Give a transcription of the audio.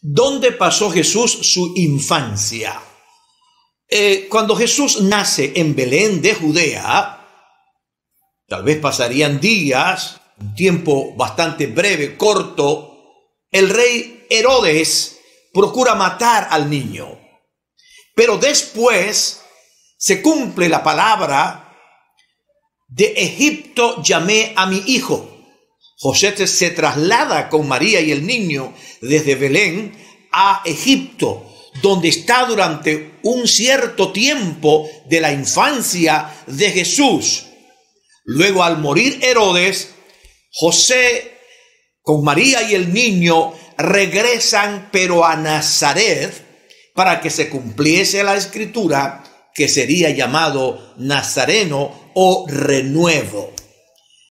¿Dónde pasó Jesús su infancia? Cuando Jesús nace en Belén de Judea, tal vez pasarían días, un tiempo bastante breve, corto. El rey Herodes procura matar al niño, pero después se cumple la palabra: de Egipto llamé a mi hijo. José se traslada con María y el niño desde Belén a Egipto, donde está durante un cierto tiempo de la infancia de Jesús. Luego, al morir Herodes, José con María y el niño regresan pero a Nazaret, para que se cumpliese la escritura que sería llamado Nazareno o renuevo.